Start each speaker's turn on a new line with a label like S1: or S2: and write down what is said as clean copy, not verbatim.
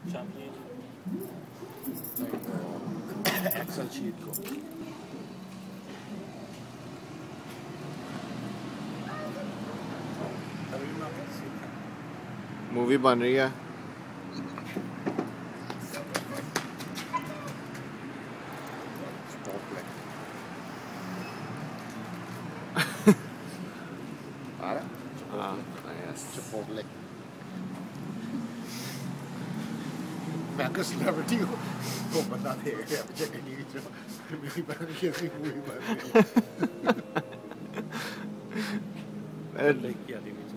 S1: Excel sheet को
S2: movie बन रही है।
S1: Chipotle. मैं अगर सेलिब्रिटी हूँ तो बता दे अब चेक नहीं जो मेरी बहन की ऐसी मूवी बन रही है।